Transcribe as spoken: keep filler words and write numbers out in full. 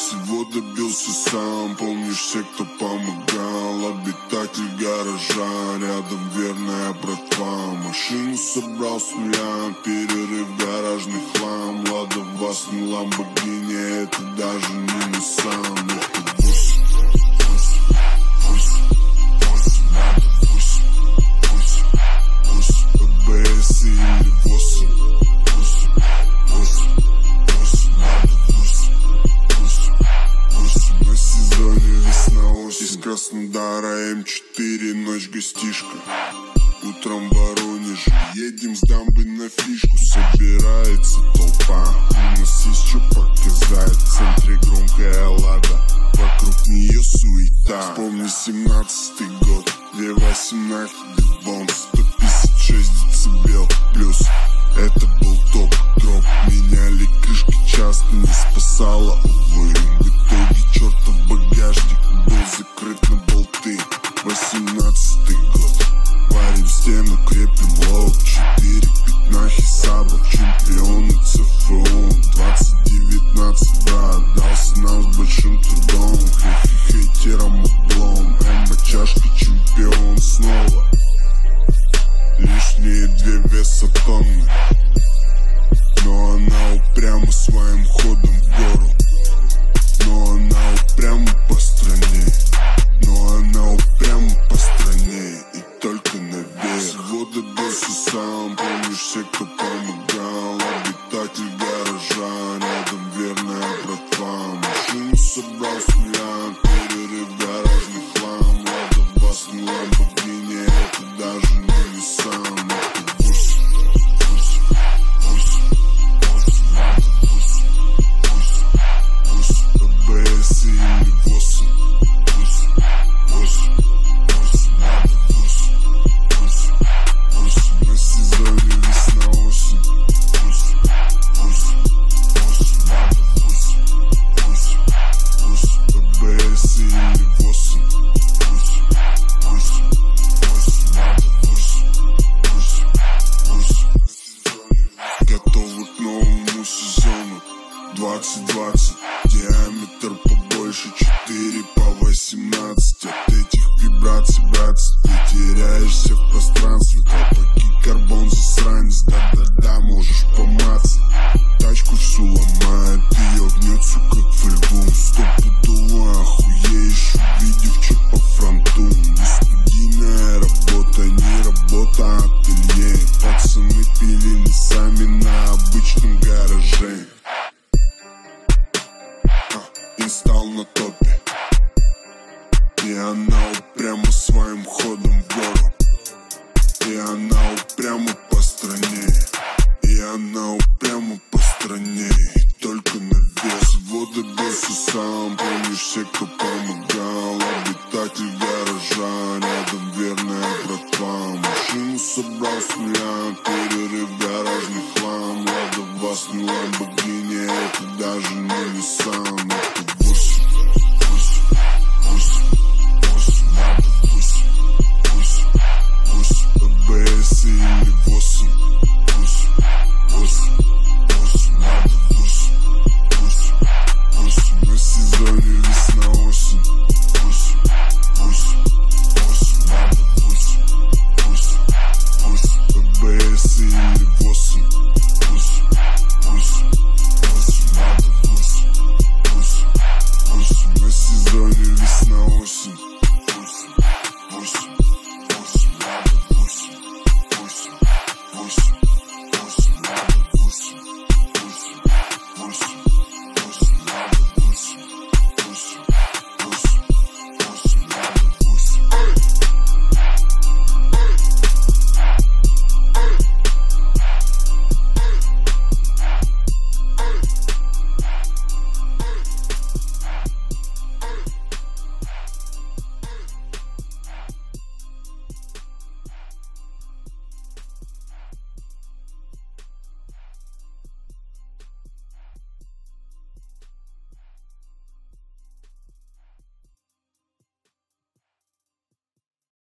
Всего добился сам, помнишь все, кто помогал. Обитатель гаража, рядом верная братва. Машину собрал с нуля, перерыв гаражный хлам. Лада вас не Ламборгини, это даже не Ниссан. Это восемь, восемь, восемь, восемь, надо восемь, восемь, восемь, бэ бэ эс или восемь, восемь, восемь, восемь, надо восемь, восемь, восемь. На сезоне весна-осень. Из Краснодара эм четыре, ночь гостишка. Утром в Воронеже едем с дамбы на фишку. Собирается толпа, у нас есть что показать. В центре громкая лада, вокруг нее суета. Вспомни семнадцатый год, две восемнахи дебон, сто пятьдесят шесть децибел плюс. Это был топ-дроп, меняли крышки часто, не спасало, увы. В итоге чертов багажник был закрыт на болты. Восемнадцатый год, варим стену, крепим лоб. Четыре пятнахи саба, чемпионы цэ эф о. Двадцать девятнадцать, да, отдался нам с большим трудом. Хей-хей, хейтерам облом. Эмма чашка, чемпион снова. Лишние две веса тонны, но она упрямо своим ходом в гору. Но она упрямо по стране, но она упрямо по стране. И только на вес. Всего добился сам, помнишь все, кто помогал. Обитатель гаража, рядом верная братва. Машину собрал с нуля, перерыв гаражный хлам. Лада вас не Ламборгини, это даже не Ниссан. Это восемь, восемь, восемь, восемь, надо восемь, восемь, восемь, бэ бэ эс или восемь, восемь, восемь, восемь, надо восемь, восемь, восемь. На сезоне весна-осень. Восемь, восемь, восемь, надо восемь, восемь, восемь, бэ бэ эс или восемь, восемь, восемь, восемь, надо восемь, восемь, восемь. Готовы к новому сезону двадцать двадцать. Диаметр побольше, четыре по восемнадцать. От этих вибраций, братцы, ты теряешься в пространстве. Колпаки, карбон, засранец, да-да-да, можешь поматься. Тачку всю ломает, ее гнет, сука, к фольгу. Стопудово охуеешь, увидев, что по фронту. Не студийная работа, не работа, а ателье. Пацаны пилили сами на обычном гараже. Инсталл на топе, и она упрямо своим ходом в гору. И она упрямо по стране, и она упрямо по стране. И только на вес. Всего добился сам, помнишь все, кто помогал. Обитатель гаража, рядом верная братва. Машину собрал с нуля, перерыв гаражный хлам. Лада вас не Ламборгини, это даже не Ниссан. Это